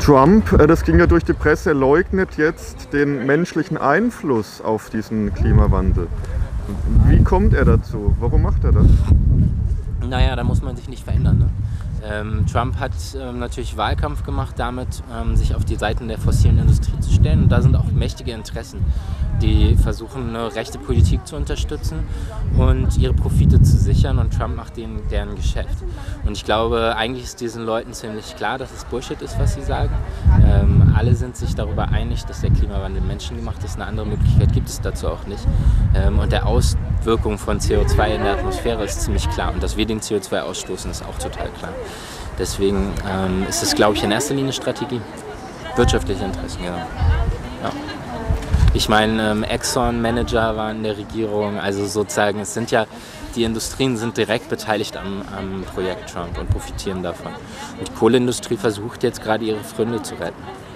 Trump, das ging ja durch die Presse, leugnet jetzt den menschlichen Einfluss auf diesen Klimawandel. Wie kommt er dazu? Warum macht er das? Naja, da muss man sich nicht verändern. Ne? Trump hat natürlich Wahlkampf gemacht damit, sich auf die Seiten der fossilen Industrie zu stellen. Und da sind auch mächtige Interessen, die versuchen, eine rechte Politik zu unterstützen und ihre Profite zu sichern. Und Trump macht deren Geschäft. Und ich glaube, eigentlich ist diesen Leuten ziemlich klar, dass es Bullshit ist, was sie sagen. Alle sind sich darüber einig, dass der Klimawandel menschengemacht ist. Eine andere Möglichkeit gibt es dazu auch nicht. Und der Auswirkung von CO2 in der Atmosphäre ist ziemlich klar. Und dass wir den CO2 ausstoßen, ist auch total klar. Deswegen ist es, glaube ich, in erster Linie Strategie. Wirtschaftliche Interessen, genau. Ja. Ich meine, Exxon-Manager waren in der Regierung, also sozusagen, die Industrien sind direkt beteiligt am Projekt Trump und profitieren davon. Und die Kohleindustrie versucht jetzt gerade ihre Pfründe zu retten.